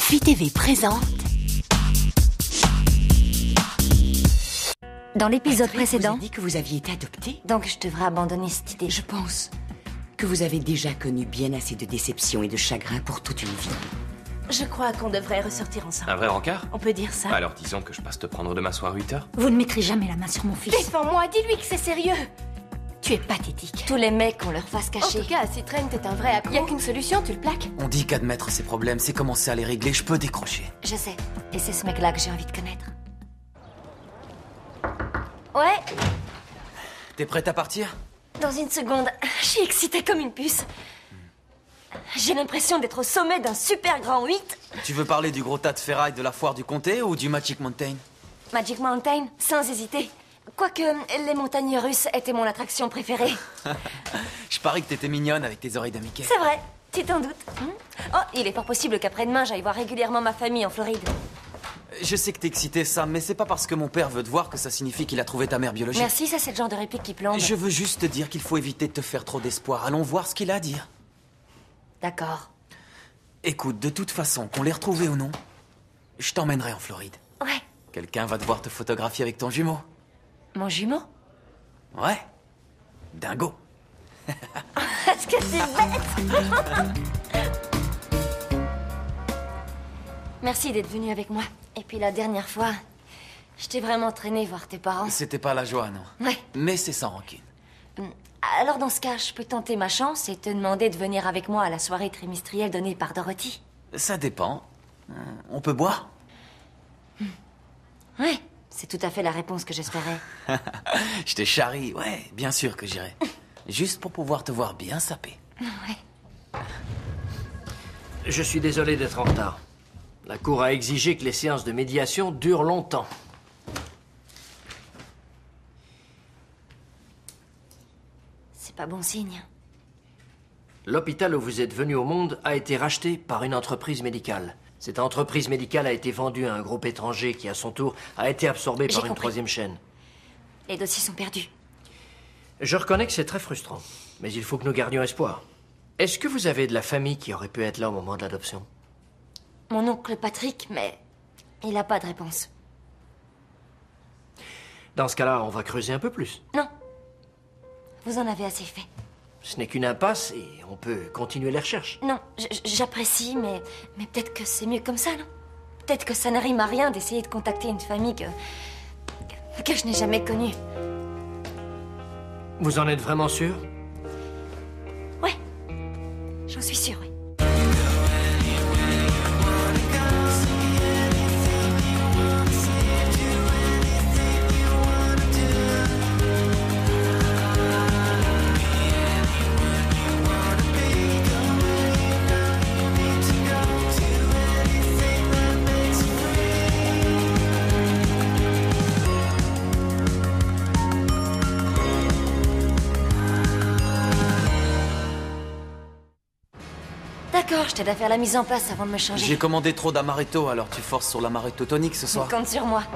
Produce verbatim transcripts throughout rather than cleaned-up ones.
Fi T V présente. Dans l'épisode Après, précédent, vous avez dit que vous aviez été adopté. donc je devrais abandonner cette idée. Je pense que vous avez déjà connu bien assez de déceptions et de chagrins pour toute une vie. Je crois qu'on devrait ressortir ensemble. Un vrai rencard? On peut dire ça. Alors disons que je passe te prendre demain soir huit heures. Vous ne mettrez jamais la main sur mon fils. Défends-moi, dis-lui que c'est sérieux. Tu es pathétique. Tous les mecs ont leur face En cachée. tout cas, si Trent est un vrai accro, y a qu'une solution, tu le plaques. On dit qu'admettre ses problèmes, c'est commencer à les régler. Je peux décrocher. Je sais. Et c'est ce mec-là que j'ai envie de connaître. Ouais, T'es prête à partir? dans une seconde. Je suis excitée comme une puce. J'ai l'impression d'être au sommet d'un super grand huit. Tu veux parler du gros tas de ferraille de la foire du comté ou du Magic Mountain? Magic Mountain, sans hésiter. Quoique, les montagnes russes étaient mon attraction préférée. Je parie que t'étais mignonne avec tes oreilles de Mickey. C'est vrai, tu t'en doutes. Hmm? Oh, il est fort possible qu'après-demain, j'aille voir régulièrement ma famille en Floride. Je sais que t'es excitée, Sam, mais c'est pas parce que mon père veut te voir que ça signifie qu'il a trouvé ta mère biologique. Merci, ça c'est le genre de réplique qui plombe. Je veux juste te dire qu'il faut éviter de te faire trop d'espoir. Allons voir ce qu'il a à dire. D'accord. Écoute, de toute façon, qu'on l'ait retrouvé ou non, je t'emmènerai en Floride. Ouais. Quelqu'un va devoir te photographier avec ton jumeau. Mon jumeau? Ouais. Dingo. Est-ce que c'est bête? Merci d'être venu avec moi. Et puis la dernière fois, je t'ai vraiment traîné voir tes parents. C'était pas la joie, non. Ouais. Mais c'est sans rancune. Alors dans ce cas, je peux tenter ma chance et te demander de venir avec moi à la soirée trimestrielle donnée par Dorothy. Ça dépend. Euh, On peut boire? Ouais, c'est tout à fait la réponse que j'espérais. Je te charrie, ouais, bien sûr que j'irai. Juste pour pouvoir te voir bien saper. Ouais. Je suis désolé d'être en retard. La Cour a exigé que les séances de médiation durent longtemps. C'est pas bon signe. L'hôpital où vous êtes venu au monde a été racheté par une entreprise médicale. Cette entreprise médicale a été vendue à un groupe étranger qui, à son tour, a été absorbé J'ai par une compris. troisième chaîne. Les dossiers sont perdus. Je reconnais que c'est très frustrant, mais il faut que nous gardions espoir. Est-ce que vous avez de la famille qui aurait pu être là au moment de l'adoption? Mon oncle Patrick, mais il a pas de réponse. Dans ce cas-là, on va creuser un peu plus. Non. Vous en avez assez fait. Ce n'est qu'une impasse et on peut continuer les recherches. Non, j- j'apprécie, mais, mais peut-être que c'est mieux comme ça, non? Peut-être que ça n'arrime à rien d'essayer de contacter une famille que... que, que je n'ai jamais connue. Vous en êtes vraiment sûr? Ouais, j'en suis sûre, oui. D'accord, je t'aide à faire la mise en place avant de me changer. J'ai commandé trop d'amaretto, alors tu forces sur l'amaretto tonique ce soir. Compte sur moi.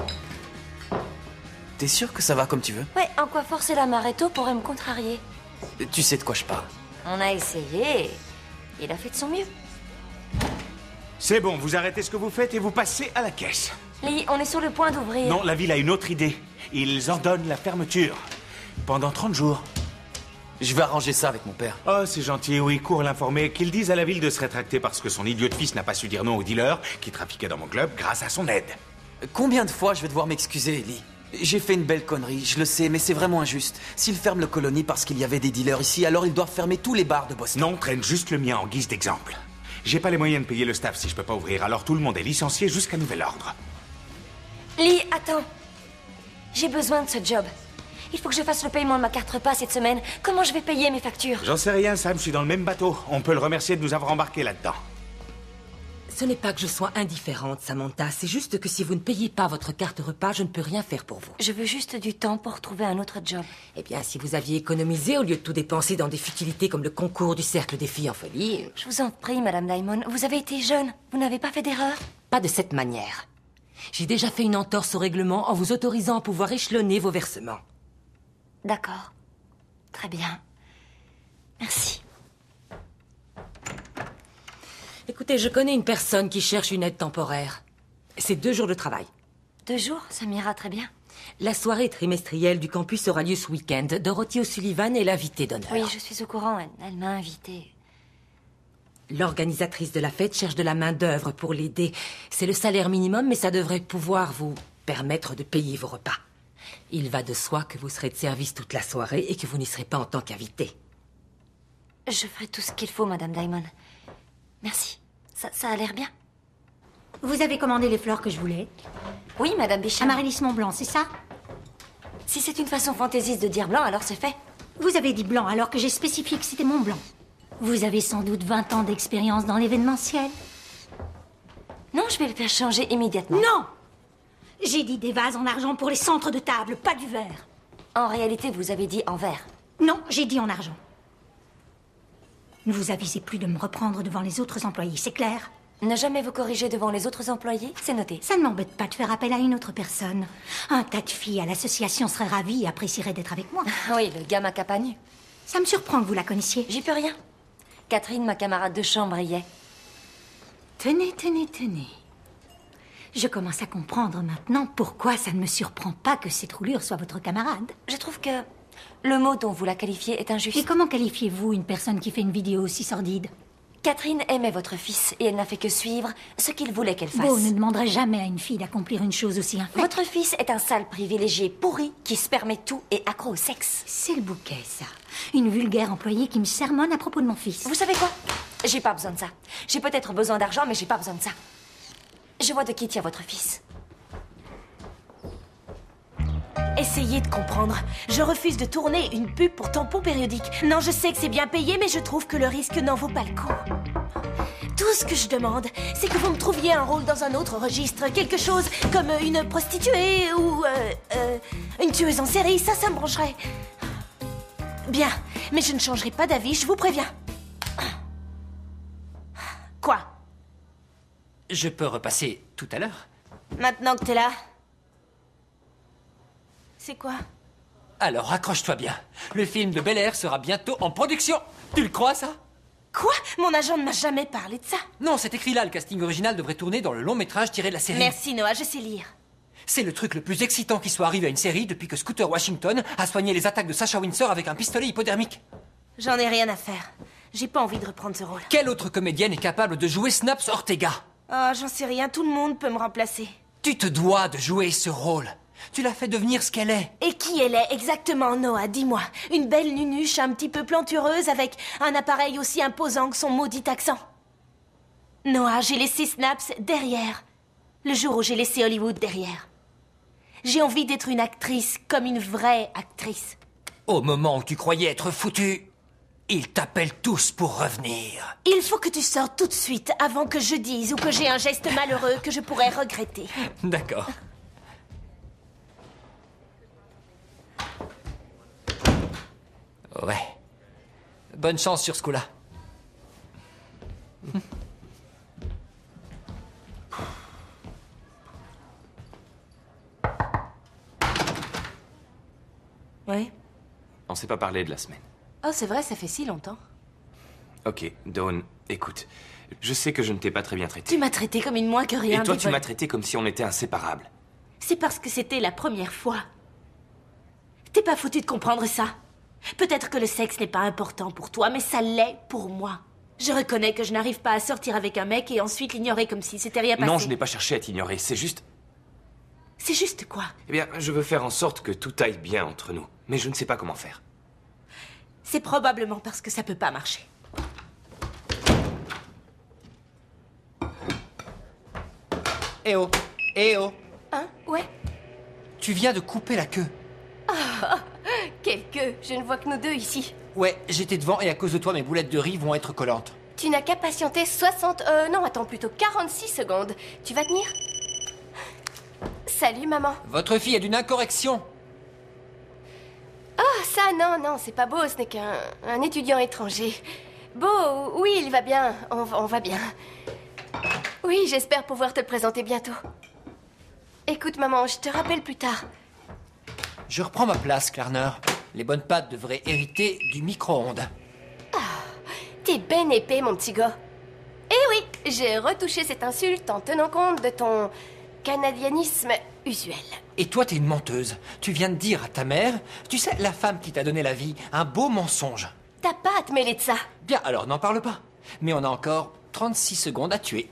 T'es sûr que ça va comme tu veux? Ouais, en quoi forcer l'amaretto pourrait me contrarier? Tu sais de quoi je parle. On a essayé. Il a fait de son mieux. C'est bon, vous arrêtez ce que vous faites et vous passez à la caisse. Lee, on est sur le point d'ouvrir. Non, la ville a une autre idée. Ils ordonnent la fermeture. Pendant trente jours. Je vais arranger ça avec mon père. Oh, c'est gentil, oui, cours l'informer, qu'ils disent à la ville de se rétracter parce que son idiot de fils n'a pas su dire non au dealer qui trafiquait dans mon club grâce à son aide. Combien de fois je vais devoir m'excuser, Ellie? J'ai fait une belle connerie, je le sais, mais c'est vraiment injuste. S'ils ferment le colonie parce qu'il y avait des dealers ici, alors ils doivent fermer tous les bars de Boston. Non, traîne juste le mien en guise d'exemple. J'ai pas les moyens de payer le staff si je peux pas ouvrir, alors tout le monde est licencié jusqu'à nouvel ordre. Lee, attends. J'ai besoin de ce job. Il faut que je fasse le paiement de ma carte repas cette semaine. Comment je vais payer mes factures? J'en sais rien, Sam, je suis dans le même bateau. On peut le remercier de nous avoir embarqués là-dedans. Ce n'est pas que je sois indifférente, Samantha. C'est juste que si vous ne payez pas votre carte repas, je ne peux rien faire pour vous. Je veux juste du temps pour trouver un autre job. Eh bien, si vous aviez économisé au lieu de tout dépenser dans des futilités comme le concours du cercle des filles en folie... Je vous en prie, Madame Diamond. Vous avez été jeune. Vous n'avez pas fait d'erreur? Pas de cette manière. J'ai déjà fait une entorse au règlement en vous autorisant à pouvoir échelonner vos versements. D'accord. Très bien. Merci. Écoutez, je connais une personne qui cherche une aide temporaire. C'est deux jours de travail. Deux jours, ça m'ira très bien. La soirée trimestrielle du campus aura lieu ce week-end. Dorothy O'Sullivan est l'invitée d'honneur. Oui, je suis au courant. Elle, elle m'a invitée. L'organisatrice de la fête cherche de la main-d'œuvre pour l'aider. C'est le salaire minimum, mais ça devrait pouvoir vous permettre de payer vos repas. Il va de soi que vous serez de service toute la soirée et que vous n'y serez pas en tant qu'invité. Je ferai tout ce qu'il faut, Madame Diamond. Merci. Ça, ça a l'air bien. Vous avez commandé les fleurs que je voulais? Oui, Madame Bicham. Amaryllis Mont Blanc, c'est ça? Si c'est une façon fantaisiste de dire blanc, alors c'est fait. Vous avez dit blanc alors que j'ai spécifié que c'était Mont Blanc. Vous avez sans doute vingt ans d'expérience dans l'événementiel. Non, je vais le faire changer immédiatement. Non! J'ai dit des vases en argent pour les centres de table, pas du verre. En réalité, vous avez dit en verre. Non, j'ai dit en argent. Ne vous avisez plus de me reprendre devant les autres employés, c'est clair? Ne jamais vous corriger devant les autres employés, c'est noté. Ça ne m'embête pas de faire appel à une autre personne. Un tas de filles à l'association seraient ravies et apprécieraient d'être avec moi. Oui, le gamin Capanu. Ça me surprend que vous la connaissiez. J'y peux rien. Catherine, ma camarade de chambre, y est. Tenez, tenez, tenez. Je commence à comprendre maintenant pourquoi ça ne me surprend pas que cette roulure soit votre camarade. Je trouve que le mot dont vous la qualifiez est injuste. Et comment qualifiez-vous une personne qui fait une vidéo aussi sordide? Catherine aimait votre fils et elle n'a fait que suivre ce qu'il voulait qu'elle fasse. Beau ne demanderait jamais à une fille d'accomplir une chose aussi infecte. Votre fils est un sale privilégié pourri qui se permet tout et accro au sexe. C'est le bouquet, ça. Une vulgaire employée qui me sermonne à propos de mon fils. Vous savez quoi? J'ai pas besoin de ça. J'ai peut-être besoin d'argent, mais j'ai pas besoin de ça. Je vois de qui tient votre fils. Essayez de comprendre. Je refuse de tourner une pub pour tampon périodique. Non, je sais que c'est bien payé, mais je trouve que le risque n'en vaut pas le coup. Tout ce que je demande, c'est que vous me trouviez un rôle dans un autre registre. Quelque chose comme une prostituée ou euh, euh, une tueuse en série. Ça, ça me brancherait. Bien, mais je ne changerai pas d'avis, je vous préviens. Quoi? Je peux repasser tout à l'heure? Maintenant que t'es là. C'est quoi? Alors accroche-toi bien. Le film de Bel Air sera bientôt en production. Tu le crois, ça? Quoi? Mon agent ne m'a jamais parlé de ça. Non, c'est écrit là. Le casting original devrait tourner dans le long métrage tiré de la série. Merci Noah, je sais lire. C'est le truc le plus excitant qui soit arrivé à une série depuis que Scooter Washington a soigné les attaques de Sacha Windsor avec un pistolet hypodermique. J'en ai rien à faire. J'ai pas envie de reprendre ce rôle. Quelle autre comédienne est capable de jouer Snaps Ortega? Oh, j'en sais rien, tout le monde peut me remplacer. Tu te dois de jouer ce rôle. Tu l'as fait devenir ce qu'elle est. Et qui elle est exactement, Noah? Dis-moi. Une belle nunuche un petit peu plantureuse avec un appareil aussi imposant que son maudit accent. Noah, j'ai laissé Snaps derrière. Le jour où j'ai laissé Hollywood derrière. J'ai envie d'être une actrice comme une vraie actrice. Au moment où tu croyais être foutu, ils t'appellent tous pour revenir. Il faut que tu sortes tout de suite avant que je dise ou que j'ai un geste malheureux que je pourrais regretter. D'accord. Ouais. Bonne chance sur ce coup-là. Oui. On s'est pas parlé de la semaine. Oh, c'est vrai, ça fait si longtemps. Ok, Dawn, écoute. Je sais que je ne t'ai pas très bien traité. Tu m'as traité comme une moins que rien. Et toi, des tu vol- m'as traité comme si on était inséparables. C'est parce que c'était la première fois. T'es pas foutu de comprendre ça. Peut-être que le sexe n'est pas important pour toi, mais ça l'est pour moi. Je reconnais que je n'arrive pas à sortir avec un mec et ensuite l'ignorer comme si c'était rien passé. Non, je n'ai pas cherché à t'ignorer, c'est juste... C'est juste quoi? Eh bien, je veux faire en sorte que tout aille bien entre nous. Mais je ne sais pas comment faire. C'est probablement parce que ça peut pas marcher. Eh oh, eh oh. Hein? Ouais. Tu viens de couper la queue. Quelle queue? Je ne vois que nous deux ici. Ouais, j'étais devant et à cause de toi, mes boulettes de riz vont être collantes. Tu n'as qu'à patienter soixante... Euh, non, attends, plutôt quarante-six secondes. Tu vas tenir? Salut, maman. Votre fille est d'une incorrection. Oh, ça, non, non, c'est pas beau, ce n'est qu'un un étudiant étranger. Beau, oui, il va bien, on, va- on va bien. Oui, j'espère pouvoir te le présenter bientôt. Écoute, maman, je te rappelle plus tard. Je reprends ma place, Klarner. Les bonnes pattes devraient hériter du micro-ondes. T'es ben épais, mon petit gars. Eh oui, J'ai retouché cette insulte en tenant compte de ton canadianisme usuel. Et toi, t'es une menteuse. Tu viens de dire à ta mère, tu sais, la femme qui t'a donné la vie, un beau mensonge. T'as pas à te mêler de ça. Bien, alors n'en parle pas. Mais on a encore trente-six secondes à tuer.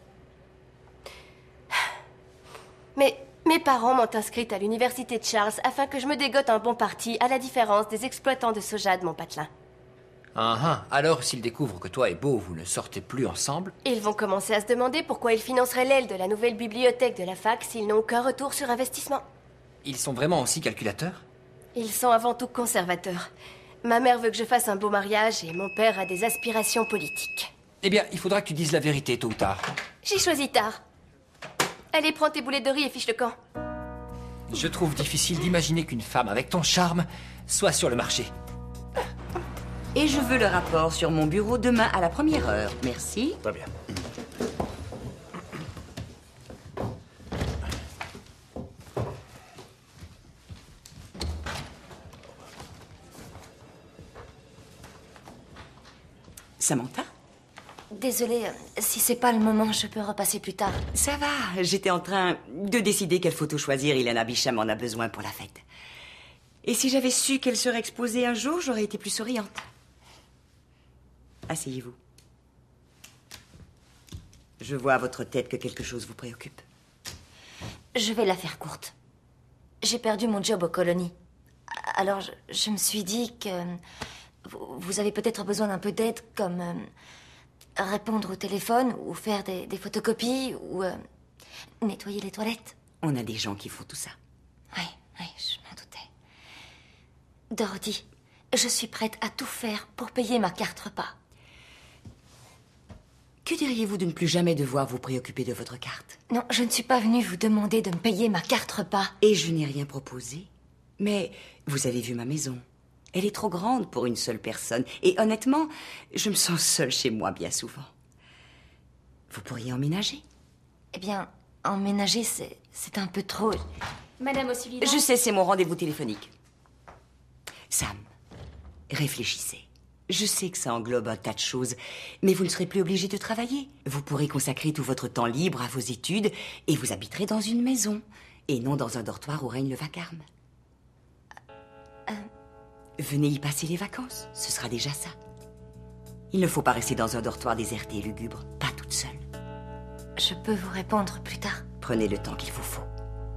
Mais mes parents m'ont inscrite à l'université de Charles afin que je me dégote un bon parti, à la différence des exploitants de soja de mon patelin. Ah ah, alors s'ils découvrent que toi et Beau, vous ne sortez plus ensemble... Ils vont commencer à se demander pourquoi ils financeraient l'aile de la nouvelle bibliothèque de la fac s'ils n'ont aucun retour sur investissement. Ils sont vraiment aussi calculateurs? Ils sont avant tout conservateurs. Ma mère veut que je fasse un beau mariage et mon père a des aspirations politiques. Eh bien, il faudra que tu dises la vérité, tôt ou tard. J'ai choisi tard. Allez, prends tes boulettes de riz et fiche le camp. Je trouve difficile d'imaginer qu'une femme avec ton charme soit sur le marché. Et je veux le rapport sur mon bureau demain à la première heure. Merci. Très bien. Samantha? Désolée, si c'est pas le moment, je peux repasser plus tard. Ça va, j'étais en train de décider quelle photo choisir. Ilana Bicham en a besoin pour la fête. Et si j'avais su qu'elle serait exposée un jour, j'aurais été plus souriante. Asseyez-vous. Je vois à votre tête que quelque chose vous préoccupe. Je vais la faire courte. J'ai perdu mon job aux colonies. Alors, je, je me suis dit que vous, vous avez peut-être besoin d'un peu d'aide, comme euh, répondre au téléphone, ou faire des, des photocopies, ou euh, nettoyer les toilettes. On a des gens qui font tout ça. Oui, oui, je m'en doutais. Dorothy, je suis prête à tout faire pour payer ma carte repas. Que diriez-vous de ne plus jamais devoir vous préoccuper de votre carte? Non, je ne suis pas venue vous demander de me payer ma carte repas. Et je n'ai rien proposé. Mais vous avez vu ma maison. Elle est trop grande pour une seule personne. Et honnêtement, je me sens seule chez moi bien souvent. Vous pourriez emménager? Eh bien, emménager, c'est, c'est un peu trop... Madame O'Sullivan. Je sais, c'est mon rendez-vous téléphonique. Sam, réfléchissez. Je sais que ça englobe un tas de choses, mais vous ne serez plus obligé de travailler. Vous pourrez consacrer tout votre temps libre à vos études et vous habiterez dans une maison, et non dans un dortoir où règne le vacarme. Euh... Venez y passer les vacances, ce sera déjà ça. Il ne faut pas rester dans un dortoir déserté et lugubre, pas toute seule. Je peux vous répondre plus tard. Prenez le temps qu'il vous faut.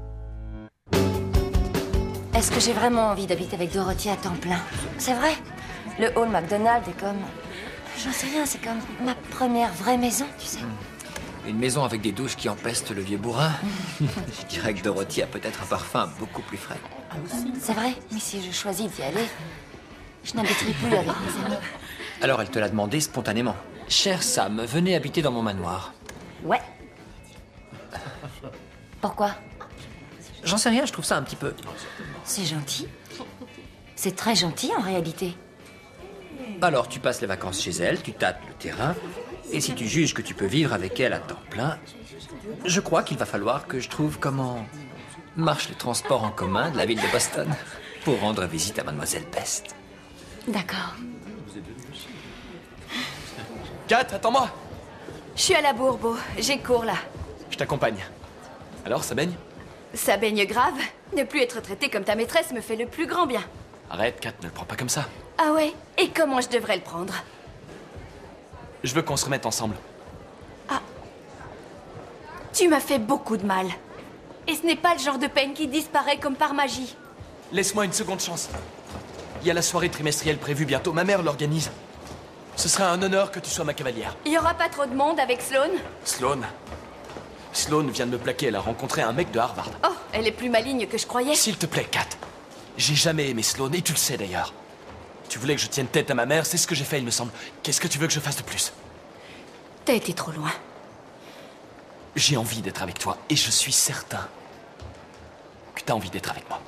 Est-ce que j'ai vraiment envie d'habiter avec Dorothy à temps plein? C'est vrai. Le hall McDonald's est comme... J'en sais rien, c'est comme ma première vraie maison, tu sais. Une maison avec des douches qui empestent le vieux bourrin. Je dirais que Dorothy a peut-être un parfum beaucoup plus frais. C'est vrai, mais si je choisis d'y aller, je n'habiterai plus avec mes amis. Alors elle te l'a demandé spontanément. Cher Sam, venez habiter dans mon manoir. Ouais. Pourquoi? J'en sais rien, je trouve ça un petit peu... C'est gentil. C'est très gentil en réalité. Alors tu passes les vacances chez elle, tu tâtes le terrain, et si tu juges que tu peux vivre avec elle à temps plein, je crois qu'il va falloir que je trouve comment marchent les transports en commun de la ville de Boston pour rendre visite à Mademoiselle Peste. D'accord. Kat, attends-moi. Je suis à la bourre, Beau. J'ai cours, là. Je t'accompagne. Alors, ça baigne? Ça baigne grave. Ne plus être traité comme ta maîtresse me fait le plus grand bien. Arrête, Kat, ne le prends pas comme ça. Ah ouais? Et comment je devrais le prendre? Je veux qu'on se remette ensemble. Ah. Tu m'as fait beaucoup de mal. Et ce n'est pas le genre de peine qui disparaît comme par magie. Laisse-moi une seconde chance. Il y a la soirée trimestrielle prévue bientôt. Ma mère l'organise. Ce sera un honneur que tu sois ma cavalière. Il y aura pas trop de monde avec Sloane? Sloane? Sloane vient de me plaquer. Elle a rencontré un mec de Harvard. Oh, elle est plus maligne que je croyais. S'il te plaît, Kat. J'ai jamais aimé Sloane, et tu le sais d'ailleurs. Tu voulais que je tienne tête à ma mère, c'est ce que j'ai fait, il me semble. Qu'est-ce que tu veux que je fasse de plus? T'as été trop loin. J'ai envie d'être avec toi, et je suis certain que t'as envie d'être avec moi.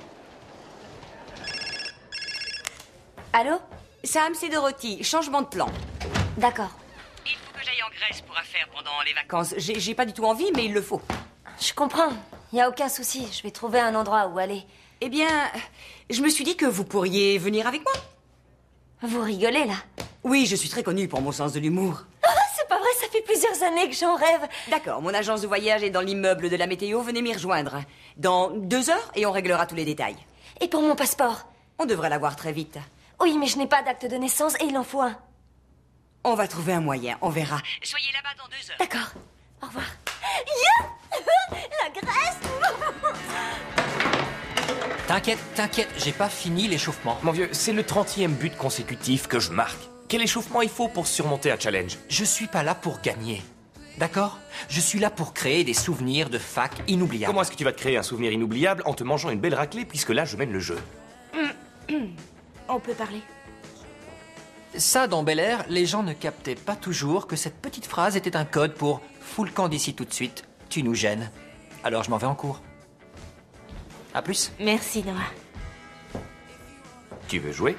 Allô? Sam, c'est Dorothy. Changement de plan. D'accord. Il faut que j'aille en Grèce pour affaire pendant les vacances. J'ai j'ai pas du tout envie, mais il le faut. Je comprends. Il n'y a aucun souci. Je vais trouver un endroit où aller. Eh bien, je me suis dit que vous pourriez venir avec moi. Vous rigolez, là? Oui, je suis très connue pour mon sens de l'humour. Ah, c'est pas vrai? vrai, ça fait plusieurs années que j'en rêve. D'accord, mon agence de voyage est dans l'immeuble de la météo. Venez m'y rejoindre. Dans deux heures, et on réglera tous les détails. Et pour mon passeport? On devrait l'avoir très vite. Oui, mais je n'ai pas d'acte de naissance et il en faut un. On va trouver un moyen, on verra. Soyez là-bas dans deux heures. D'accord. Au revoir. Yeah La Grèce. T'inquiète, t'inquiète, j'ai pas fini l'échauffement. Mon vieux, c'est le trentième but consécutif que je marque. Quel échauffement il faut pour surmonter un challenge? Je suis pas là pour gagner. D'accord? Je suis là pour créer des souvenirs de fac inoubliables. Comment est-ce que tu vas te créer un souvenir inoubliable en te mangeant une belle raclée, puisque là, je mène le jeu? On peut parler. Ça, dans Bel Air, les gens ne captaient pas toujours que cette petite phrase était un code pour « fous le camp d'ici tout de suite, tu nous gênes ». Alors je m'en vais en cours. À plus. Merci, Noah. Tu veux jouer?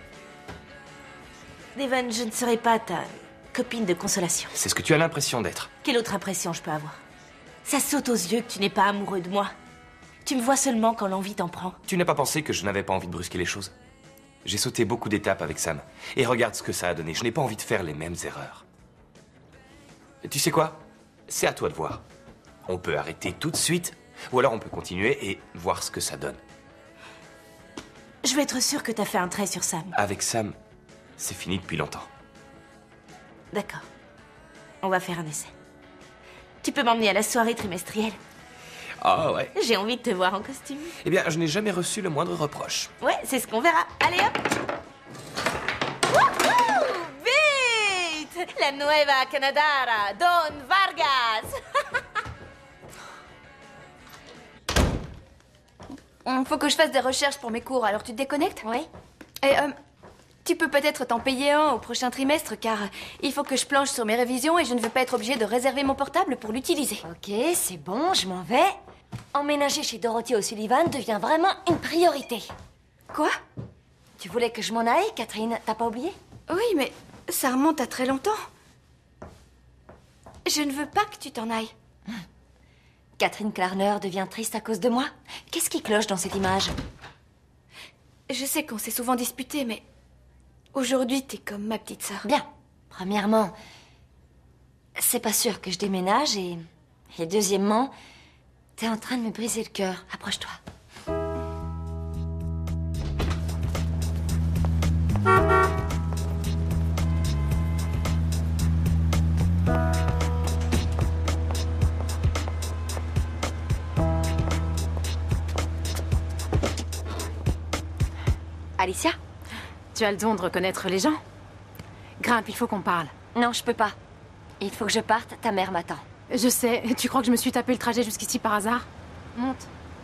Devon, je ne serai pas ta copine de consolation. C'est ce que tu as l'impression d'être. Quelle autre impression je peux avoir? Ça saute aux yeux que tu n'es pas amoureux de moi. Tu me vois seulement quand l'envie t'en prend. Tu n'as pas pensé que je n'avais pas envie de brusquer les choses? J'ai sauté beaucoup d'étapes avec Sam. Et regarde ce que ça a donné. Je n'ai pas envie de faire les mêmes erreurs. Et tu sais quoi? C'est à toi de voir. On peut arrêter tout de suite, ou alors on peut continuer et voir ce que ça donne. Je veux être sûre que t'as fait un trait sur Sam. Avec Sam, c'est fini depuis longtemps. D'accord. On va faire un essai. Tu peux m'emmener à la soirée trimestrielle? Ah ouais. J'ai envie de te voir en costume. Eh bien, je n'ai jamais reçu le moindre reproche. Ouais, c'est ce qu'on verra. Allez hop. Wouhou! Vite! La nueva Canadara, Don Vargas. Faut que je fasse des recherches pour mes cours, alors tu te déconnectes? Oui. Et euh, tu peux peut-être t'en payer un au prochain trimestre, car il faut que je planche sur mes révisions et je ne veux pas être obligée de réserver mon portable pour l'utiliser. Ok, c'est bon, je m'en vais. Emménager chez Dorothy O'Sullivan devient vraiment une priorité. Quoi? Tu voulais que je m'en aille, Catherine? T'as pas oublié? Oui, mais ça remonte à très longtemps. Je ne veux pas que tu t'en ailles. Catherine Klarner devient triste à cause de moi? Qu'est-ce qui cloche dans cette image? Je sais qu'on s'est souvent disputé, mais aujourd'hui, t'es comme ma petite sœur. Bien. Premièrement, c'est pas sûr que je déménage et... Et deuxièmement, t'es en train de me briser le cœur. Approche-toi. Alicia? Tu as le don de reconnaître les gens. Grimpe, il faut qu'on parle. Non, je peux pas. Il faut que je parte, ta mère m'attend. Je sais. Tu crois que je me suis tapé le trajet jusqu'ici par hasard? Monte.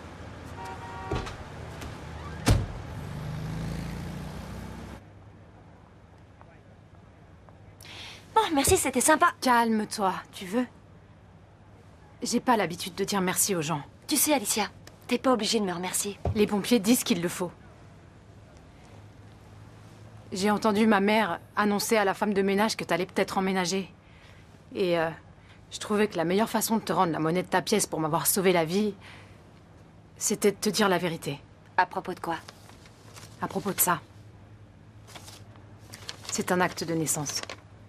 Bon, merci, c'était sympa. Calme-toi, tu veux? J'ai pas l'habitude de dire merci aux gens. Tu sais, Alicia, t'es pas obligée de me remercier. Les pompiers disent qu'il le faut. J'ai entendu ma mère annoncer à la femme de ménage que t'allais peut-être emménager. Et euh, je trouvais que la meilleure façon de te rendre la monnaie de ta pièce pour m'avoir sauvé la vie, c'était de te dire la vérité. À propos de quoi? À propos de ça. C'est un acte de naissance.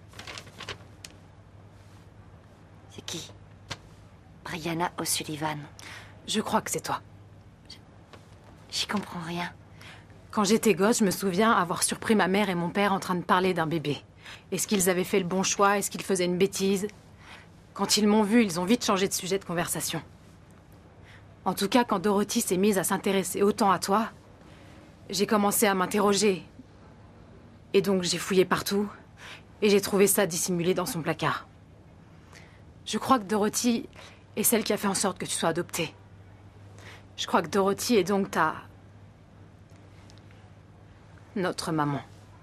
C'est qui? Brianna O'Sullivan. Je crois que c'est toi. J'y comprends rien. Quand j'étais gosse, je me souviens avoir surpris ma mère et mon père en train de parler d'un bébé. Est-ce qu'ils avaient fait le bon choix? Est-ce qu'ils faisaient une bêtise? Quand ils m'ont vu, ils ont vite changé de sujet de conversation. En tout cas, quand Dorothy s'est mise à s'intéresser autant à toi, j'ai commencé à m'interroger. Et donc j'ai fouillé partout, et j'ai trouvé ça dissimulé dans son placard. Je crois que Dorothy est celle qui a fait en sorte que tu sois adoptée. Je crois que Dorothy est donc ta... notre maman.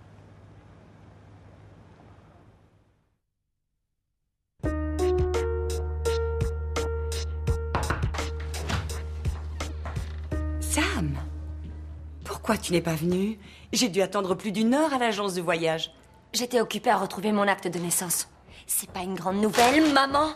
Sam, pourquoi tu n'es pas venu? J'ai dû attendre plus d'une heure à l'agence de voyage. J'étais occupée à retrouver mon acte de naissance. C'est pas une grande nouvelle, maman?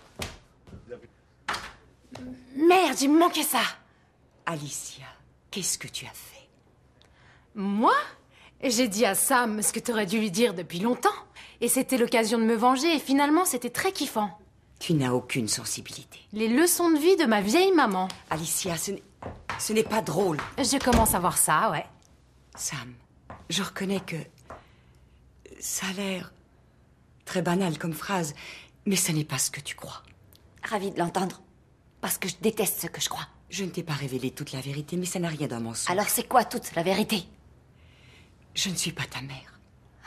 Merde, il me manquait ça. Alicia, qu'est-ce que tu as fait? Moi? J'ai dit à Sam ce que t'aurais dû lui dire depuis longtemps. Et c'était l'occasion de me venger, et finalement, c'était très kiffant. Tu n'as aucune sensibilité. Les leçons de vie de ma vieille maman. Alicia, ce n'est... ce n'est pas drôle. Je commence à voir ça, ouais. Sam, je reconnais que... ça a l'air très banal comme phrase, mais ce n'est pas ce que tu crois. Ravie de l'entendre. Parce que je déteste ce que je crois. Je ne t'ai pas révélé toute la vérité, mais ça n'a rien d'un mensonge. Alors c'est quoi toute la vérité? Je ne suis pas ta mère.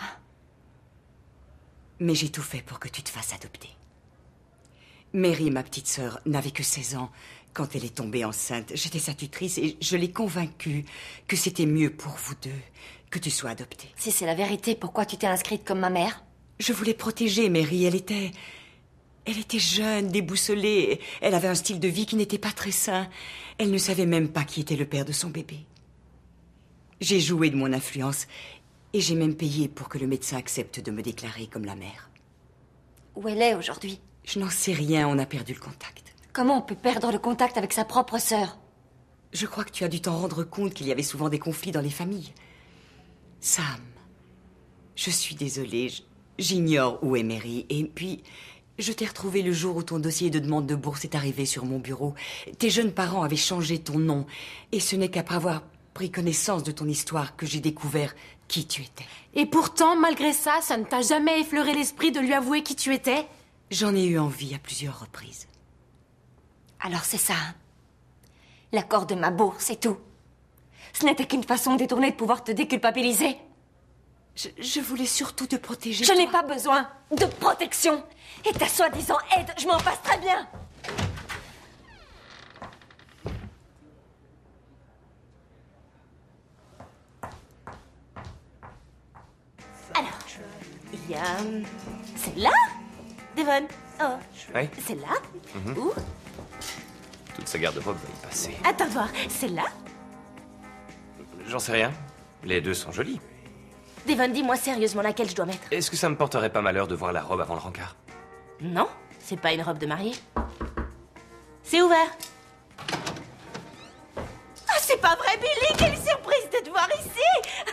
Mais j'ai tout fait pour que tu te fasses adopter. Mary, ma petite sœur, n'avait que seize ans quand elle est tombée enceinte. J'étais sa tutrice et je l'ai convaincue que c'était mieux pour vous deux que tu sois adoptée. Si c'est la vérité, pourquoi tu t'es inscrite comme ma mère? Je voulais protéger Mary. Elle était... Elle était jeune, déboussolée. Elle avait un style de vie qui n'était pas très sain. Elle ne savait même pas qui était le père de son bébé. J'ai joué de mon influence et j'ai même payé pour que le médecin accepte de me déclarer comme la mère. Où elle est aujourd'hui? Je n'en sais rien, on a perdu le contact. Comment on peut perdre le contact avec sa propre sœur? Je crois que tu as dû t'en rendre compte qu'il y avait souvent des conflits dans les familles. Sam, je suis désolée, j'ignore où est Mary. Et puis, je t'ai retrouvé le jour où ton dossier de demande de bourse est arrivé sur mon bureau. Tes jeunes parents avaient changé ton nom. Et ce n'est qu'après avoir pris connaissance de ton histoire que j'ai découvert qui tu étais. Et pourtant, malgré ça, ça ne t'a jamais effleuré l'esprit de lui avouer qui tu étais? J'en ai eu envie à plusieurs reprises. Alors c'est ça. L'accord de ma bourse, c'est tout. Ce n'était qu'une façon détournée de pouvoir te déculpabiliser. Je, je voulais surtout te protéger. Je n'ai pas besoin de protection. Et ta soi-disant aide, je m'en passe très bien. Alors, il y a... celle-là, Devon. Oh, Oui. celle-là. Mhm. Où? Toute sa garde-robe va y passer. Attends voir, celle-là. J'en sais rien. Les deux sont jolies. Devon, dis-moi sérieusement laquelle je dois mettre. Est-ce que ça me porterait pas malheur de voir la robe avant le rencard? Non, c'est pas une robe de mariée. C'est ouvert. Ah, c'est pas vrai, Billy! Quelle surprise de te voir ici!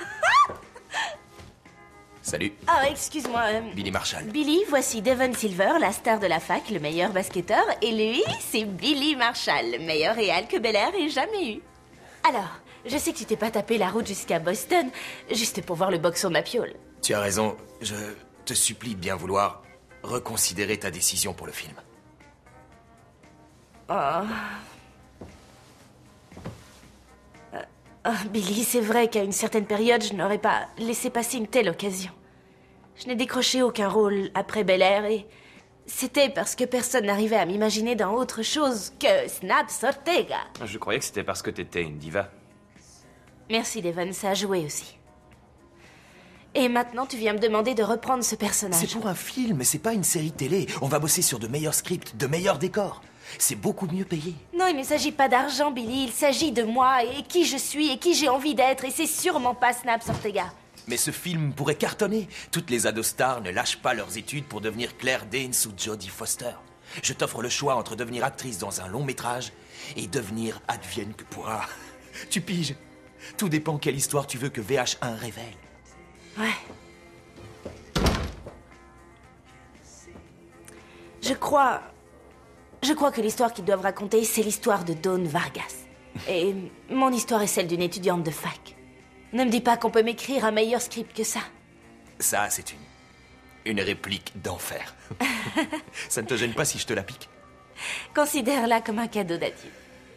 Salut. Oh, excuse-moi. euh, Billy Marshall. Billy, voici Devon Silver, la star de la fac, le meilleur basketteur. Et lui, c'est Billy Marshall, le meilleur réal que Bel Air ait jamais eu. Alors, je sais que tu t'es pas tapé la route jusqu'à Boston, juste pour voir le boxon de ma piole. Tu as raison. Je te supplie de bien vouloir reconsidérer ta décision pour le film. Oh. Euh, oh, Billy, c'est vrai qu'à une certaine période, je n'aurais pas laissé passer une telle occasion. Je n'ai décroché aucun rôle après Bel Air et c'était parce que personne n'arrivait à m'imaginer dans autre chose que Snaps Ortega. Je croyais que c'était parce que t'étais une diva. Merci, Devon, ça a joué aussi. Et maintenant, tu viens me demander de reprendre ce personnage. C'est pour un film, c'est pas une série télé. On va bosser sur de meilleurs scripts, de meilleurs décors. C'est beaucoup mieux payé. Non, il ne s'agit pas d'argent, Billy. Il s'agit de moi et qui je suis et qui j'ai envie d'être. Et c'est sûrement pas Snaps Ortega. Mais ce film pourrait cartonner. Toutes les ados stars ne lâchent pas leurs études pour devenir Claire Danes ou Jodie Foster. Je t'offre le choix entre devenir actrice dans un long métrage et devenir advienne que pourra. Tu piges. Tout dépend quelle histoire tu veux que V H un révèle. Ouais. Je crois... Je crois que l'histoire qu'ils doivent raconter, c'est l'histoire de Dawn Vargas. Et mon histoire est celle d'une étudiante de fac. Ne me dis pas qu'on peut m'écrire un meilleur script que ça. Ça, c'est une... une réplique d'enfer. Ça ne te gêne pas si je te la pique? Considère-la comme un cadeau d'adieu.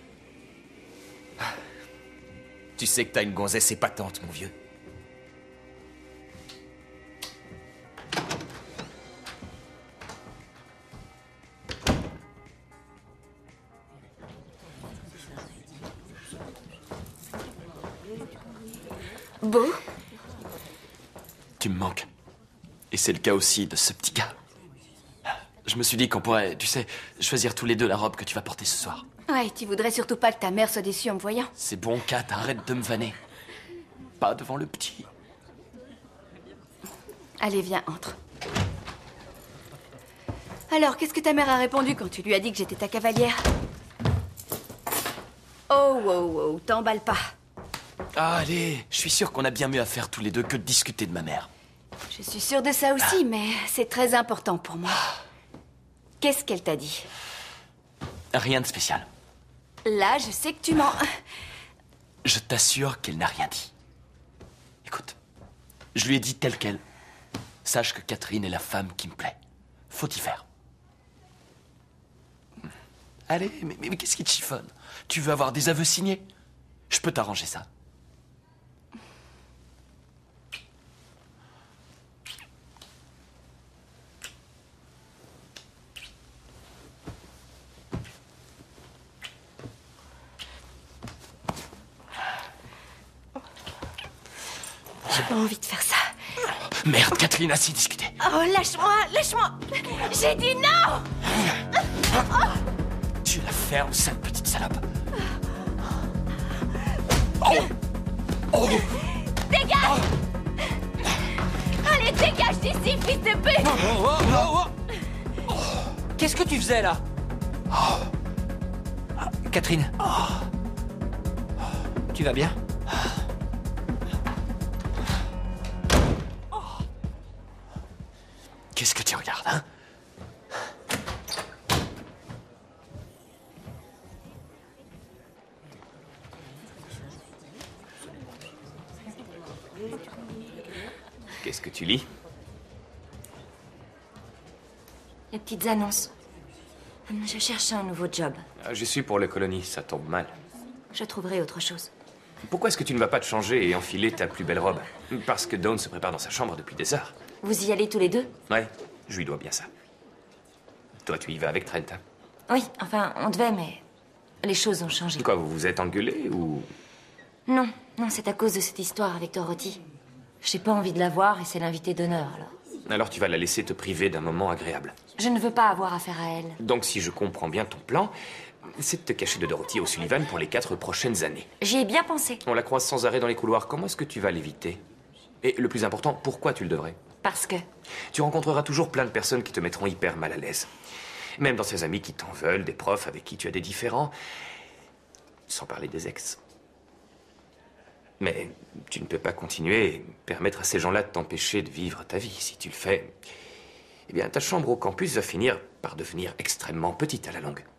Tu sais que t'as une gonzesse épatante, mon vieux. Beau? Tu me manques. Et c'est le cas aussi de ce petit gars. Je me suis dit qu'on pourrait, tu sais, choisir tous les deux la robe que tu vas porter ce soir. Ouais, tu voudrais surtout pas que ta mère soit déçue en me voyant. C'est bon, Kat, arrête de me vanner. Pas devant le petit. Allez, viens, entre. Alors, qu'est-ce que ta mère a répondu quand tu lui as dit que j'étais ta cavalière? Oh, wow, wow, t'emballe pas. Ah, allez, je suis sûr qu'on a bien mieux à faire tous les deux que de discuter de ma mère. Je suis sûre de ça aussi, mais c'est très important pour moi. Qu'est-ce qu'elle t'a dit? Rien de spécial. Là, je sais que tu mens. Je t'assure qu'elle n'a rien dit. Écoute, je lui ai dit tel quel. Sache que Catherine est la femme qui me plaît. Faut y faire. Allez, mais, mais, mais qu'est-ce qui te chiffonne? Tu veux avoir des aveux signés? Je peux t'arranger ça. J'ai pas envie de faire ça. Merde, Catherine, assez discuté. Oh, lâche-moi, lâche-moi. J'ai dit non. Tu la fermes, sale petite salope. Oh. Oh. Dégage. Allez, dégage d'ici, fils de pute. Oh, oh, oh, oh. Qu'est-ce que tu faisais, là? Oh. Catherine. Oh. Tu vas bien? Qu'est-ce que tu regardes, hein? Qu'est-ce que tu lis? Les petites annonces. Je cherche un nouveau job. Ah, je suis pour la colonie, ça tombe mal. Je trouverai autre chose. Pourquoi est-ce que tu ne vas pas te changer et enfiler ta plus belle robe? Parce que Dawn se prépare dans sa chambre depuis des heures. Vous y allez tous les deux? Ouais, je lui dois bien ça. Toi, tu y vas avec Trent, hein? Oui, enfin, on devait, mais les choses ont changé. Quoi, vous vous êtes engueulés ou... Non, non, c'est à cause de cette histoire avec Dorothy. J'ai pas envie de la voir et c'est l'invité d'honneur, alors. Alors tu vas la laisser te priver d'un moment agréable. Je ne veux pas avoir affaire à elle. Donc si je comprends bien ton plan, c'est de te cacher de Dorothy O'Sullivan pour les quatre prochaines années. J'y ai bien pensé. On la croise sans arrêt dans les couloirs, comment est-ce que tu vas l'éviter? Et le plus important, pourquoi tu le devrais? Parce que... Tu rencontreras toujours plein de personnes qui te mettront hyper mal à l'aise. Même dans ces amis qui t'en veulent, des profs avec qui tu as des différends. Sans parler des ex. Mais tu ne peux pas continuer et permettre à ces gens-là de t'empêcher de vivre ta vie. Si tu le fais, eh bien ta chambre au campus va finir par devenir extrêmement petite à la longue.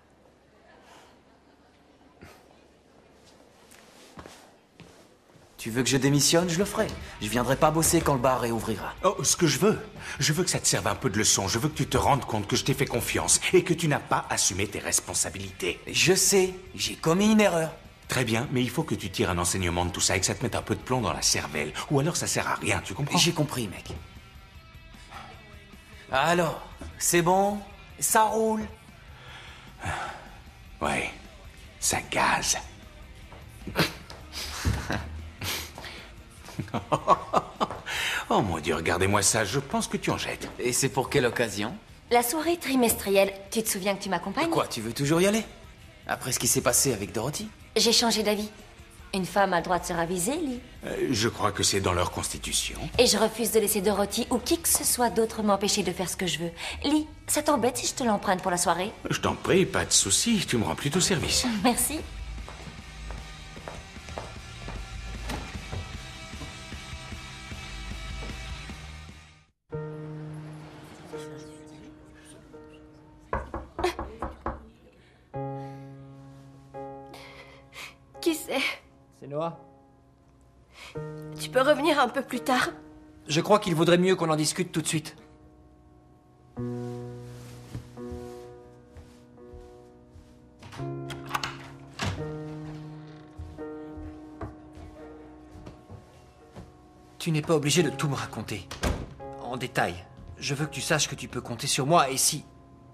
Tu veux que je démissionne, je le ferai. Je viendrai pas bosser quand le bar réouvrira. Oh, ce que je veux, je veux que ça te serve un peu de leçon. Je veux que tu te rendes compte que je t'ai fait confiance et que tu n'as pas assumé tes responsabilités. Je sais, j'ai commis une erreur. Très bien, mais il faut que tu tires un enseignement de tout ça et que ça te mette un peu de plomb dans la cervelle. Ou alors ça sert à rien, tu comprends? J'ai compris, mec. Alors, c'est bon? Ça roule? Ouais, ça gaze. Oh mon Dieu, regardez-moi ça, je pense que tu en jettes. Et c'est pour quelle occasion? La soirée trimestrielle, tu te souviens que tu m'accompagnes? Quoi, tu veux toujours y aller? Après ce qui s'est passé avec Dorothy? J'ai changé d'avis. Une femme a le droit de se raviser, Lee. Euh, je crois que c'est dans leur constitution. Et je refuse de laisser Dorothy ou qui que ce soit d'autre m'empêcher de faire ce que je veux. Lee, ça t'embête si je te l'emprunte pour la soirée? Je t'en prie, pas de souci, tu me rends plutôt service. Merci. Qui c'est? C'est Noah. Tu peux revenir un peu plus tard? Je crois qu'il vaudrait mieux qu'on en discute tout de suite. Tu n'es pas obligé de tout me raconter. En détail. Je veux que tu saches que tu peux compter sur moi et si...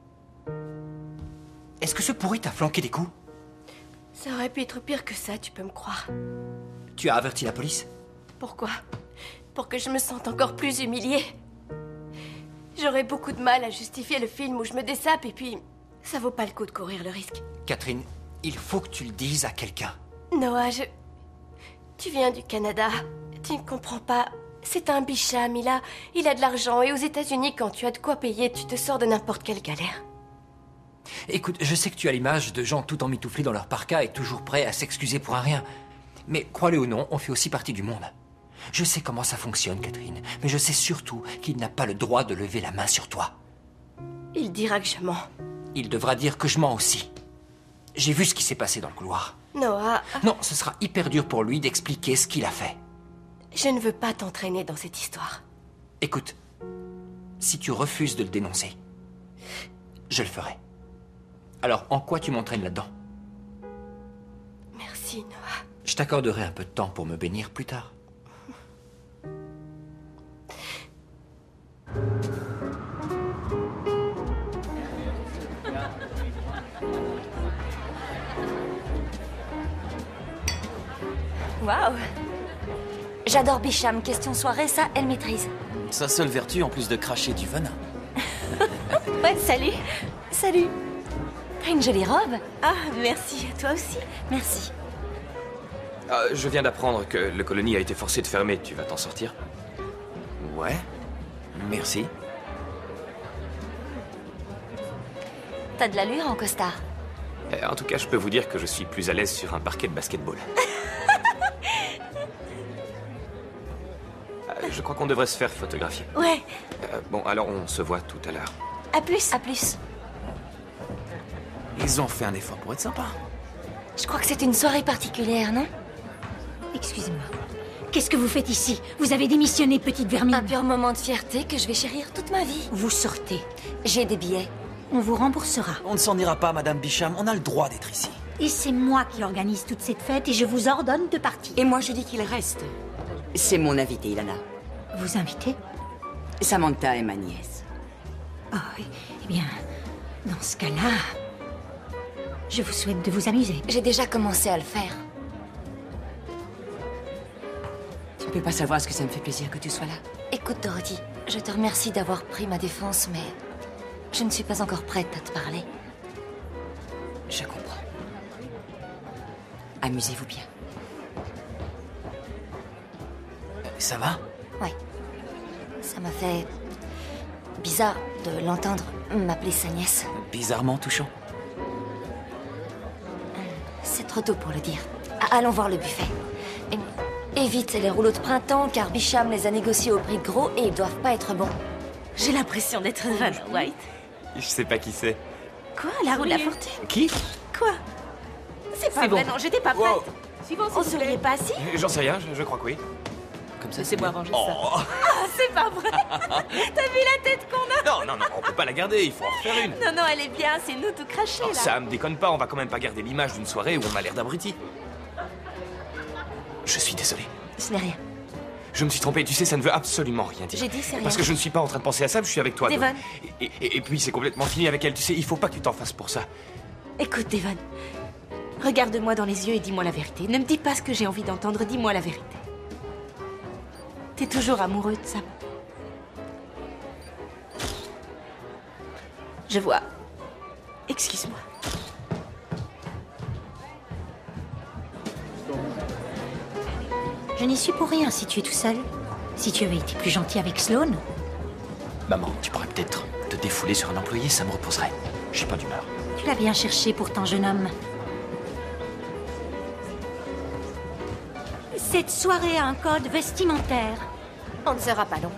Est-ce que ce pourri t'a flanqué des coups? Ça aurait pu être pire que ça, tu peux me croire. Tu as averti la police? Pourquoi? Pour que je me sente encore plus humiliée. J'aurais beaucoup de mal à justifier le film où je me dessape et puis... ça vaut pas le coup de courir le risque. Catherine, il faut que tu le dises à quelqu'un. Noah, je... Tu viens du Canada. Tu ne comprends pas. C'est un bicham, il a... il a de l'argent et aux États-Unis, quand tu as de quoi payer, tu te sors de n'importe quelle galère. Écoute, je sais que tu as l'image de gens tout emmitouflés dans leur parka et toujours prêts à s'excuser pour un rien. Mais crois-le ou non, on fait aussi partie du monde. Je sais comment ça fonctionne, Catherine, mais je sais surtout qu'il n'a pas le droit de lever la main sur toi. Il dira que je mens. Il devra dire que je mens aussi. J'ai vu ce qui s'est passé dans le couloir. Noah... Non, ce sera hyper dur pour lui d'expliquer ce qu'il a fait. Je ne veux pas t'entraîner dans cette histoire. Écoute, si tu refuses de le dénoncer, je le ferai. Alors, en quoi tu m'entraînes là-dedans? Merci, Noah. Je t'accorderai un peu de temps pour me bénir plus tard. Waouh! J'adore Bicham. Question soirée, ça, elle maîtrise. Sa seule vertu, en plus de cracher du venin. Ouais, salut. Salut. T'as une jolie robe. Ah, merci. Toi aussi. Merci. Ah, je viens d'apprendre que le colonie a été forcé de fermer. Tu vas t'en sortir? Ouais. Merci. T'as de l'allure en costard. Eh, En tout cas, je peux vous dire que je suis plus à l'aise sur un parquet de basketball. Euh, Je crois qu'on devrait se faire photographier. Ouais. Euh, bon, alors on se voit tout à l'heure. À plus. À plus. Ils ont fait un effort pour être sympas. Je crois que c'est une soirée particulière, non? Excusez-moi. Qu'est-ce que vous faites ici? Vous avez démissionné, petite vermine. Un pur moment de fierté que je vais chérir toute ma vie. Vous sortez. J'ai des billets. On vous remboursera. On ne s'en ira pas, Madame Bicham. On a le droit d'être ici. Et c'est moi qui organise toute cette fête et je vous ordonne de partir. Et moi, je dis qu'il reste. C'est mon invité, Ilana. Vous invitez? Samantha est ma nièce. Oh, eh bien, dans ce cas-là, je vous souhaite de vous amuser. J'ai déjà commencé à le faire. Tu ne peux pas savoir ce que ça me fait plaisir que tu sois là. Écoute, Dorothy, je te remercie d'avoir pris ma défense, mais je ne suis pas encore prête à te parler. Je comprends. Amusez-vous bien. Ça va? Ouais. Ça m'a fait bizarre de l'entendre m'appeler sa nièce. Bizarrement touchant. C'est trop tôt pour le dire. Ah, allons voir le buffet. Et, évite les rouleaux de printemps, car Bicham les a négociés au prix de gros et ils doivent pas être bons. J'ai l'impression d'être Vanna White. Je sais pas qui c'est. Quoi? La roue de la fortune? Qui? Quoi? C'est pas C'est vrai, bon. non, j'étais pas prête. Wow. Suivant, On se serait pas assis? J'en sais rien, je, je crois que oui. Comme ça, Laissez-moi ranger Oh. ça. Ah, c'est pas vrai. T'as vu la tête qu'on a? Non, non, non, on peut pas la garder, il faut en refaire une. Non, non, elle est bien, c'est nous tout crachés, Oh, là. ça me déconne pas, on va quand même pas garder l'image d'une soirée où on a l'air d'abruti. Je suis désolé. Ce n'est rien. Je me suis trompé, tu sais, ça ne veut absolument rien dire. J'ai dit c'est rien. Parce que je ne suis pas en train de penser à ça, je suis avec toi. Devon. donc. Et, et- et puis c'est complètement fini avec elle, tu sais, il faut pas que tu t'en fasses pour ça. Écoute, Devon, regarde-moi dans les yeux et dis-moi la vérité. Ne me dis pas ce que j'ai envie d'entendre, dis-moi la vérité. T'es toujours amoureux de Sam? Je vois. Excuse-moi. Je n'y suis pour rien si tu es tout seul. Si tu avais été plus gentil avec Sloane. Maman, tu pourrais peut-être te défouler sur un employé, ça me reposerait. J'ai pas d'humeur. Tu l'as bien cherché pourtant, jeune homme. Cette soirée a un code vestimentaire. On ne sera pas long.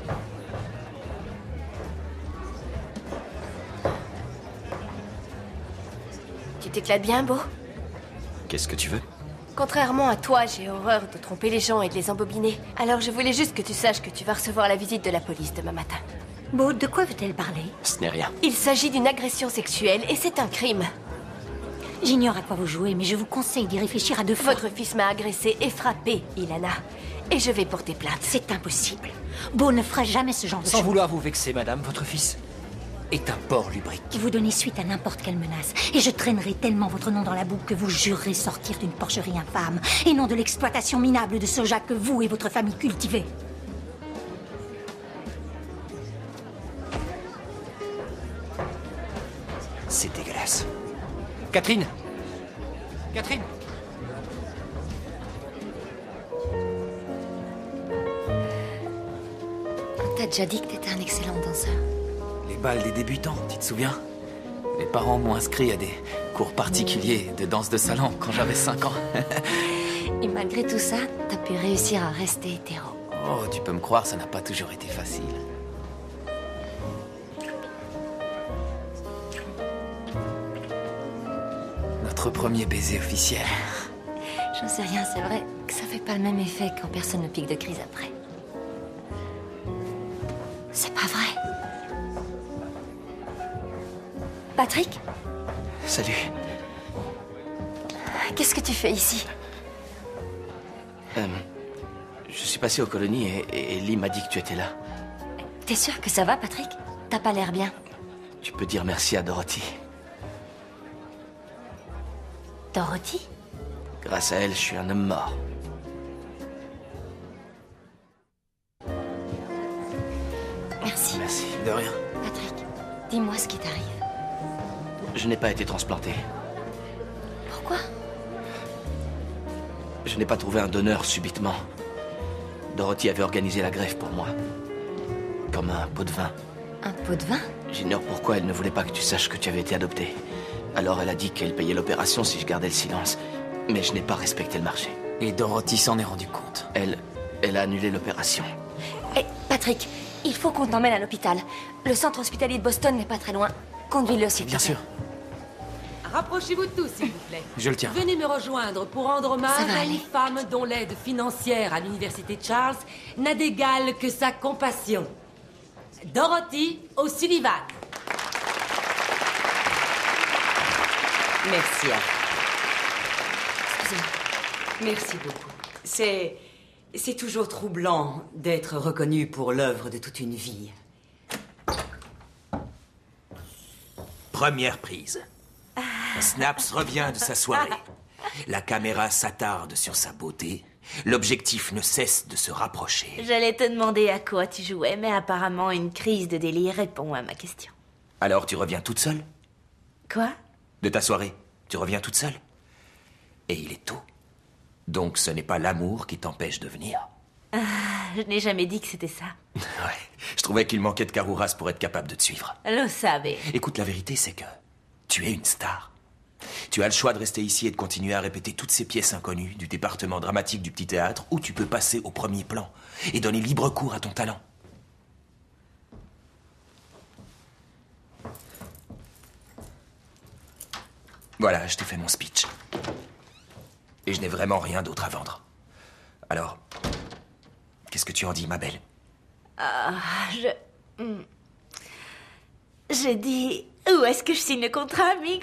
Tu t'éclates bien, Beau? Qu'est-ce que tu veux? Contrairement à toi, j'ai horreur de tromper les gens et de les embobiner. Alors je voulais juste que tu saches que tu vas recevoir la visite de la police demain matin. Beau, de quoi veut-elle parler? Ce n'est rien. Il s'agit d'une agression sexuelle et c'est un crime. J'ignore à quoi vous jouez, mais je vous conseille d'y réfléchir à deux fois. Votre fils m'a agressé et frappé, Ilana. Et je vais porter plainte. C'est impossible. Beau ne fera jamais ce genre de Sans choses. vouloir vous vexer, madame, votre fils est un porc lubrique. Vous donnez suite à n'importe quelle menace, et je traînerai tellement votre nom dans la boue que vous jurerez sortir d'une porcherie infâme, et non de l'exploitation minable de soja que vous et votre famille cultivez. C'est dégueulasse. Catherine Catherine On t'a déjà dit que t'étais un excellent danseur. Les balles des débutants, tu te souviens? Mes parents m'ont inscrit à des cours particuliers de danse de salon quand j'avais cinq ans. Et malgré tout ça, t'as pu réussir à rester hétéro. Oh, tu peux me croire, ça n'a pas toujours été facile. Notre premier baiser officiel. J'en sais rien, c'est vrai que ça fait pas le même effet quand personne ne pique de crise après. C'est pas vrai. Patrick? Salut. Qu'est-ce que tu fais ici? Euh, je suis passé aux colonies et, et Lee m'a dit que tu étais là. T'es sûr que ça va, Patrick? T'as pas l'air bien. Tu peux dire merci à Dorothy. Dorothy? Grâce à elle, je suis un homme mort. Merci. Merci, de rien. Patrick, dis-moi ce qui t'arrive. Je n'ai pas été transplanté. Pourquoi? Je n'ai pas trouvé un donneur subitement. Dorothy avait organisé la greffe pour moi. Comme un pot de vin. Un pot de vin? J'ignore pourquoi elle ne voulait pas que tu saches que tu avais été adopté. Alors elle a dit qu'elle payait l'opération si je gardais le silence. Mais je n'ai pas respecté le marché. Et Dorothy s'en est rendu compte. Elle... elle a annulé l'opération. Hé, Patrick, il faut qu'on t'emmène à l'hôpital. Le centre hospitalier de Boston n'est pas très loin. Conduis-le aussi. Bien sûr. Rapprochez-vous tous, s'il vous plaît. Je le tiens. Venez me rejoindre pour rendre hommage Ça va à aller. une femme dont l'aide financière à l'université de Charles n'a d'égal que sa compassion. Dorothy O'Sullivan. Merci à vous. Excusez-moi. Merci beaucoup. C'est... c'est toujours troublant d'être reconnu pour l'œuvre de toute une vie. Première prise. Snaps revient de sa soirée. La caméra s'attarde sur sa beauté. L'objectif ne cesse de se rapprocher. J'allais te demander à quoi tu jouais, mais apparemment une crise de délire répond à ma question. Alors tu reviens toute seule? Quoi? De ta soirée, tu reviens toute seule? Et il est tôt. Donc ce n'est pas l'amour qui t'empêche de venir. Ah, je n'ai jamais dit que c'était ça. Ouais, je trouvais qu'il manquait de carouras pour être capable de te suivre. Lo sabe. Écoute, la vérité, c'est que tu es une star. Tu as le choix de rester ici et de continuer à répéter toutes ces pièces inconnues du département dramatique du petit théâtre, ou tu peux passer au premier plan et donner libre cours à ton talent. Voilà, je t'ai fait mon speech. Et je n'ai vraiment rien d'autre à vendre. Alors, qu'est-ce que tu en dis, ma belle? Ah, je... hmm. Je dis... Où est-ce que je signe le contrat, amigo?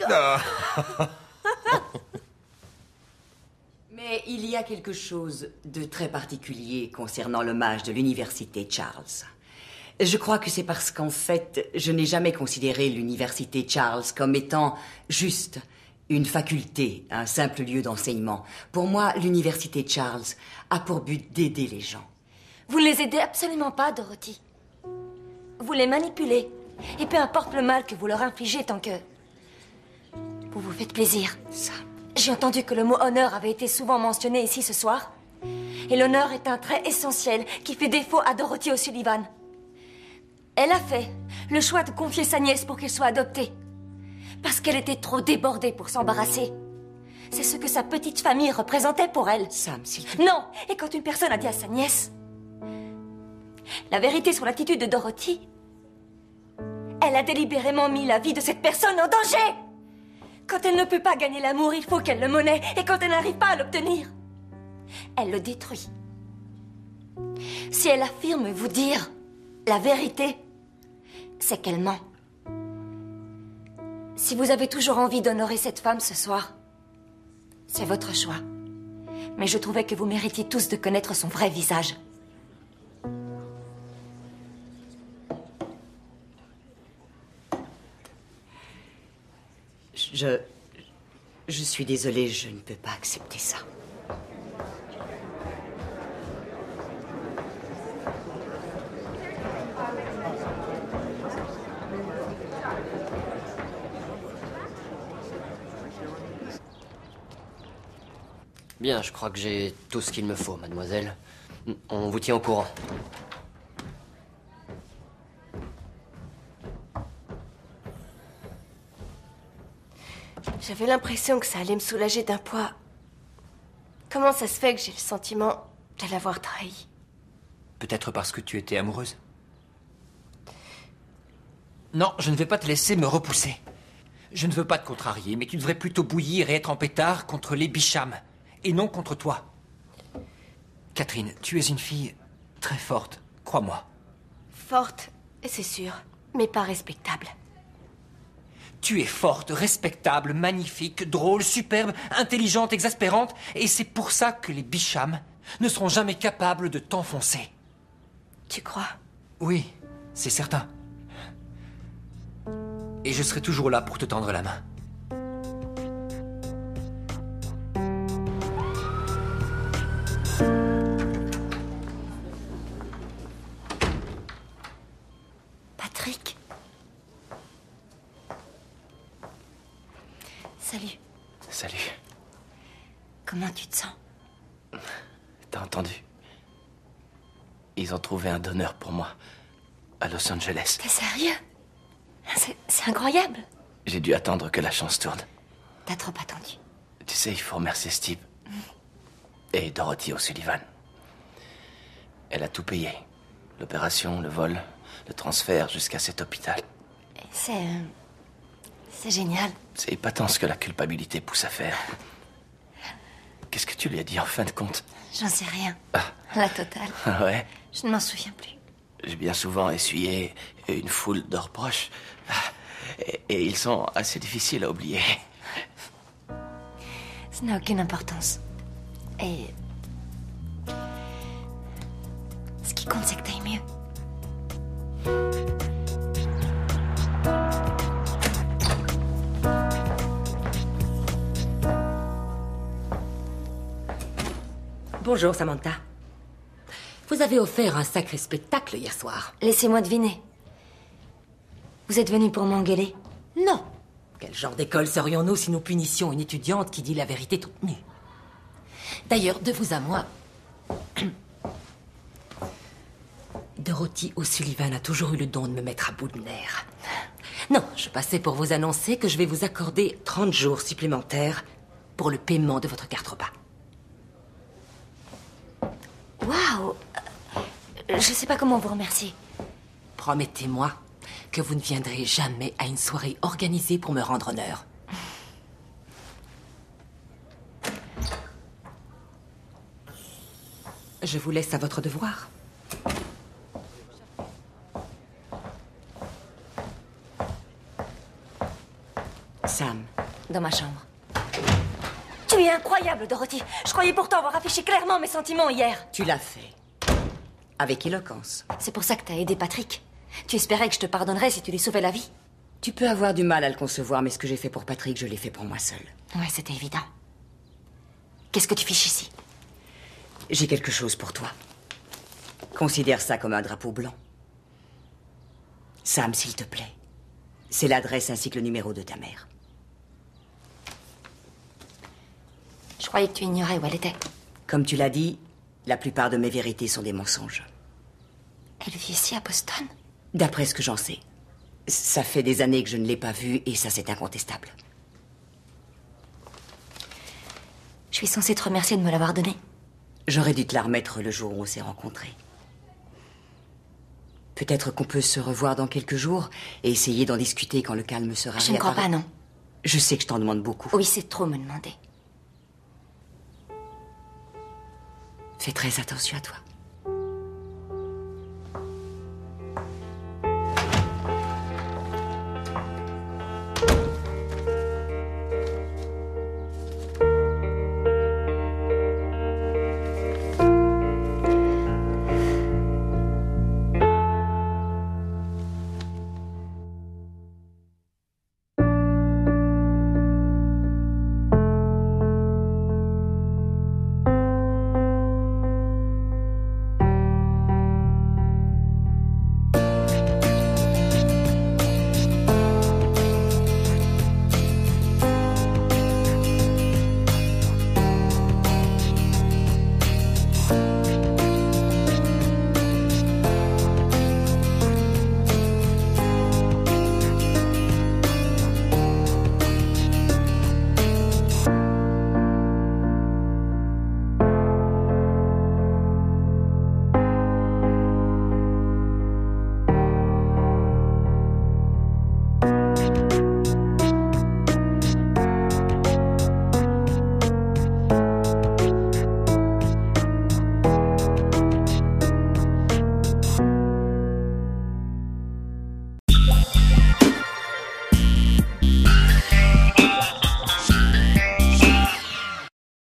Mais il y a quelque chose de très particulier concernant l'hommage de l'université Charles. Je crois que c'est parce qu'en fait, je n'ai jamais considéré l'université Charles comme étant juste une faculté, un simple lieu d'enseignement. Pour moi, l'université Charles a pour but d'aider les gens. Vous ne les aidez absolument pas, Dorothy. Vous les manipulez. Et peu importe le mal que vous leur infligez tant que... vous vous faites plaisir. Ça. J'ai entendu que le mot honneur avait été souvent mentionné ici ce soir. Et l'honneur est un trait essentiel qui fait défaut à Dorothy O'Sullivan. Elle a fait le choix de confier sa nièce pour qu'elle soit adoptée. Parce qu'elle était trop débordée pour s'embarrasser. C'est ce que sa petite famille représentait pour elle. Sam, s'il te plaît. Non! Et quand une personne a dit à sa nièce la vérité sur l'attitude de Dorothy, elle a délibérément mis la vie de cette personne en danger! Quand elle ne peut pas gagner l'amour, il faut qu'elle le monnaie. Et quand elle n'arrive pas à l'obtenir, elle le détruit. Si elle affirme vous dire la vérité, c'est qu'elle ment. Si vous avez toujours envie d'honorer cette femme ce soir, c'est votre choix. Mais je trouvais que vous méritiez tous de connaître son vrai visage. Je... Je suis désolée, je ne peux pas accepter ça. Bien, je crois que j'ai tout ce qu'il me faut, mademoiselle. On vous tient au courant. J'avais l'impression que ça allait me soulager d'un poids. Comment ça se fait que j'ai le sentiment de l'avoir trahi? Peut-être parce que tu étais amoureuse. Non, je ne vais pas te laisser me repousser. Je ne veux pas te contrarier, mais tu devrais plutôt bouillir et être en pétard contre les Bicham, et non contre toi. Catherine, tu es une fille très forte, crois-moi. Forte, c'est sûr, mais pas respectable. Tu es forte, respectable, magnifique, drôle, superbe, intelligente, exaspérante, et c'est pour ça que les Bicham ne seront jamais capables de t'enfoncer. Tu crois? Oui, c'est certain. Et je serai toujours là pour te tendre la main. Patrick? Salut. Salut. Comment tu te sens? T'as entendu? Ils ont trouvé un donneur pour moi, à Los Angeles. T'es sérieux? C'est c'est incroyable. J'ai dû attendre que la chance tourne. T'as trop attendu. Tu sais, il faut remercier Steve. Et Dorothy O'Sullivan. Elle a tout payé. L'opération, le vol, le transfert jusqu'à cet hôpital. C'est... euh, c'est génial. C'est épatant ce que la culpabilité pousse à faire. Qu'est-ce que tu lui as dit en fin de compte? J'en sais rien. La totale. Ah ouais? Je ne m'en souviens plus. J'ai bien souvent essuyé une foule de reproches. Et, et ils sont assez difficiles à oublier. Ça n'a aucune importance. Et... ce qui compte, c'est que t'ailles mieux. Bonjour, Samantha. Vous avez offert un sacré spectacle hier soir. Laissez-moi deviner. Vous êtes venu pour m'engueuler? Non. Quel genre d'école serions-nous si nous punissions une étudiante qui dit la vérité toute nue? D'ailleurs, de vous à moi, Dorothy O'Sullivan a toujours eu le don de me mettre à bout de nerfs. Non, je passais pour vous annoncer que je vais vous accorder trente jours supplémentaires pour le paiement de votre carte repas. Waouh! Je sais pas comment vous remercier. Promettez-moi que vous ne viendrez jamais à une soirée organisée pour me rendre honneur. Je vous laisse à votre devoir. Sam. Dans ma chambre. Tu es incroyable, Dorothy. Je croyais pourtant avoir affiché clairement mes sentiments hier. Tu l'as fait. Avec éloquence. C'est pour ça que t'as aidé Patrick. Tu espérais que je te pardonnerais si tu lui sauvais la vie. Tu peux avoir du mal à le concevoir, mais ce que j'ai fait pour Patrick, je l'ai fait pour moi seule. Ouais, c'était évident. Qu'est-ce que tu fiches ici? J'ai quelque chose pour toi. Considère ça comme un drapeau blanc. Sam, s'il te plaît. C'est l'adresse ainsi que le numéro de ta mère. Je croyais que tu ignorais où elle était. Comme tu l'as dit, la plupart de mes vérités sont des mensonges. Elle vit ici à Boston? D'après ce que j'en sais. Ça fait des années que je ne l'ai pas vue et ça, c'est incontestable. Je suis censée te remercier de me l'avoir donnée. J'aurais dû te la remettre le jour où on s'est rencontrés. Peut-être qu'on peut se revoir dans quelques jours et essayer d'en discuter quand le calme sera Je ne crois pas, non. Je sais que je t'en demande beaucoup. Oui, c'est trop me demander. Fais très attention à toi.